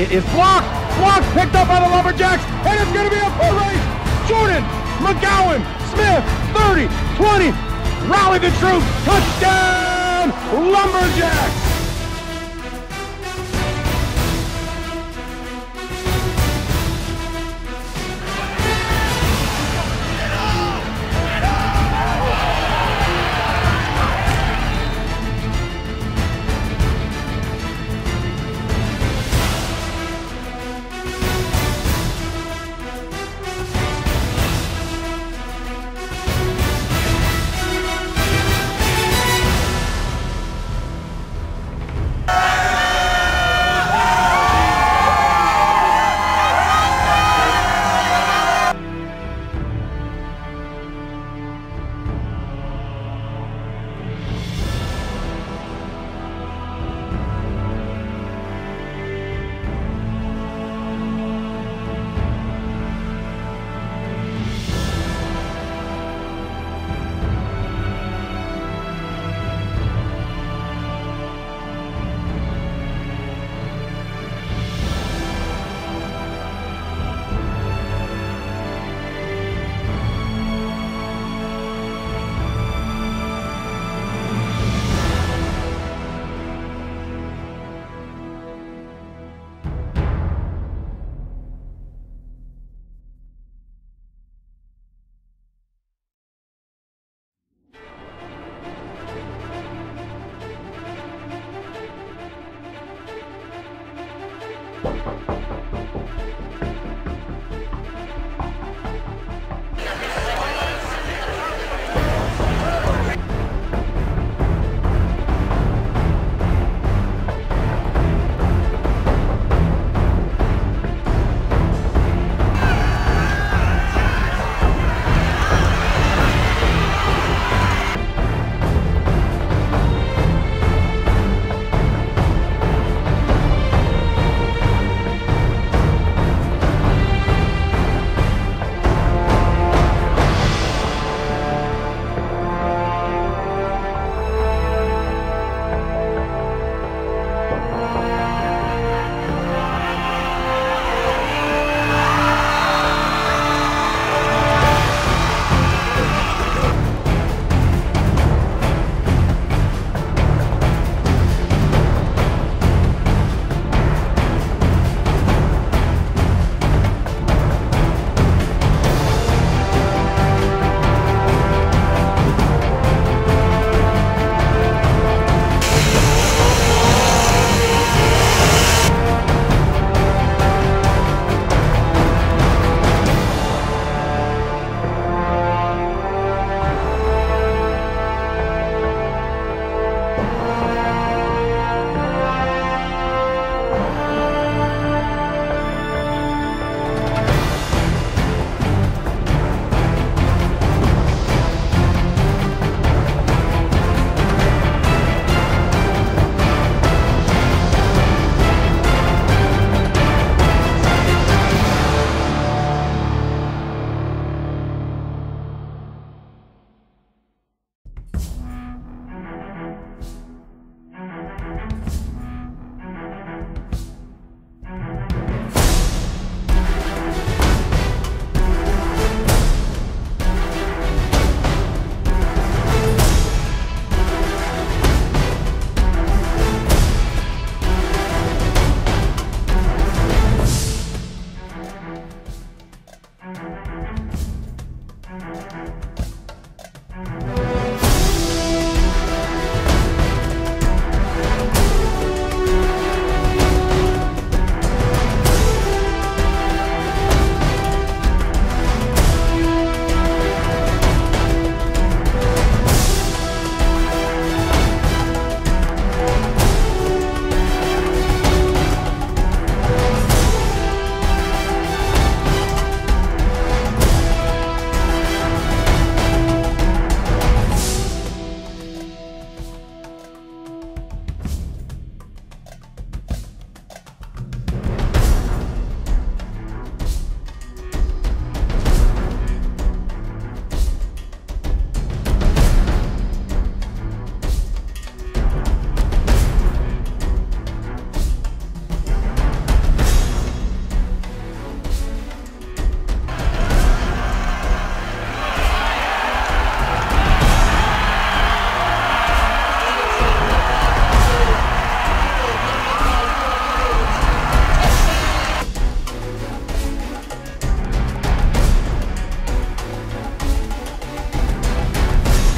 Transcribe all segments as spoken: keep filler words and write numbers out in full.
It is blocked. Blocked. Picked up by the Lumberjacks. And it's going to be a full race. Jordan McGowan Smith, thirty, twenty. Rally the troops. Touchdown, Lumberjacks.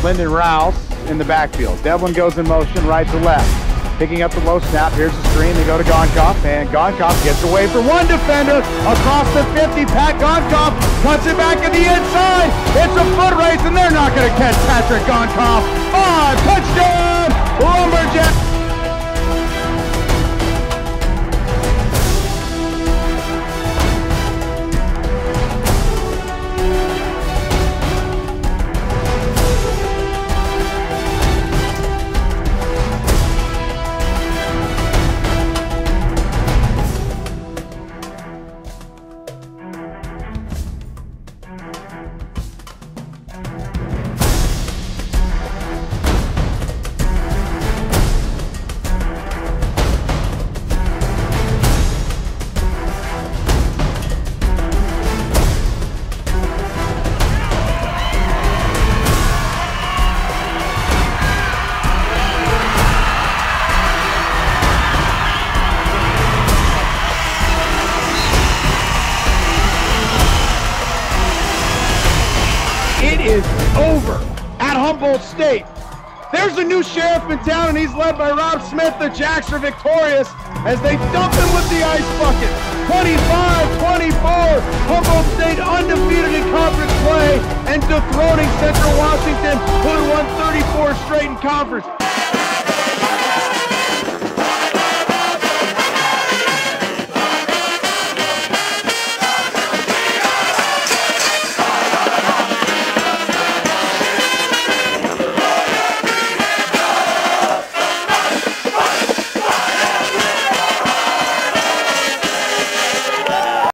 Lyndon Rouse in the backfield. Devlin goes in motion right to left. Picking up the low snap. Here's the screen. They go to Gonkoff, and Gonkoff gets away from one defender across the fifty. Pat Gonkoff cuts it back to the inside. It's a foot race, and they're not going to catch Patrick Gonkoff. Five, touchdown, Lumberjacks! It is over at Humboldt State. There's a new sheriff in town, and he's led by Rob Smith. The Jacks are victorious as they dump him with the ice bucket. twenty-five twenty-four, Humboldt State undefeated in conference play and dethroning Central Washington, who won thirty-four straight in conference.